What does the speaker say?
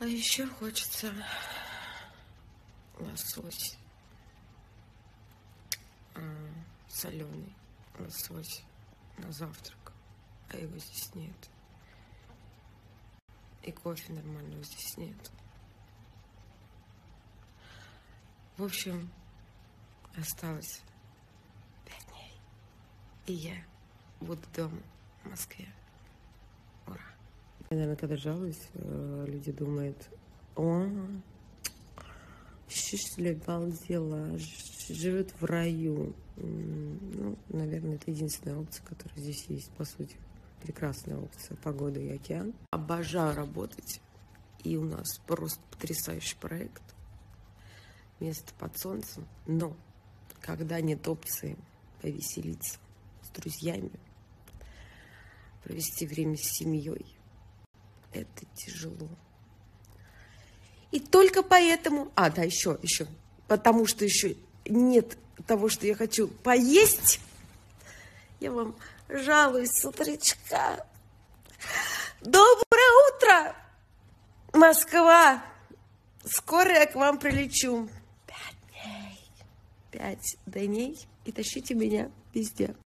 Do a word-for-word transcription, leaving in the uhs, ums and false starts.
А еще хочется лосось. А, соленый лосось на завтрак. А его здесь нет. И кофе нормального здесь нет. В общем, осталось пять дней. И я буду дома в Москве. Ура! Наверное, когда жалуюсь, люди думают: о, что ж ли обалдела, живет в раю. Ну, наверное, это единственная опция, которая здесь есть, по сути. Прекрасная опция, погода и океан. Обожаю работать. И у нас просто потрясающий проект. Место под солнцем. Но когда нет опции повеселиться с друзьями, провести время с семьей, это тяжело. И только поэтому... А, да, еще, еще. Потому что еще нет того, что я хочу поесть. Я вам жалуюсь с утречка. Доброе утро, Москва! Скоро я к вам прилечу. Пять дней. Пять дней. И тащите меня везде.